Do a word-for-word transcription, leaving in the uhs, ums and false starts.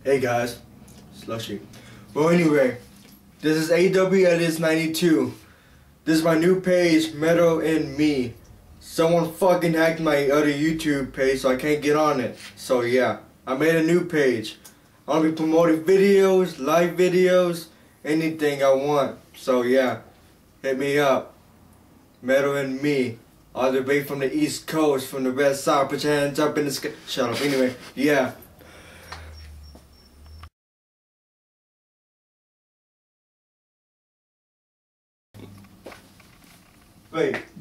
Hey guys, Slushy. Well, anyway, this is A W Edits ninety-two. This is my new page, Metal and Me. Someone fucking hacked my other YouTube page, so I can't get on it. So yeah, I made a new page. I'll be promoting videos, live videos, anything I want. So yeah, hit me up. Metal and Me. All the way from the East Coast, from the West Side. Put your hands up in the sky. Shut up. Anyway, yeah. Wait.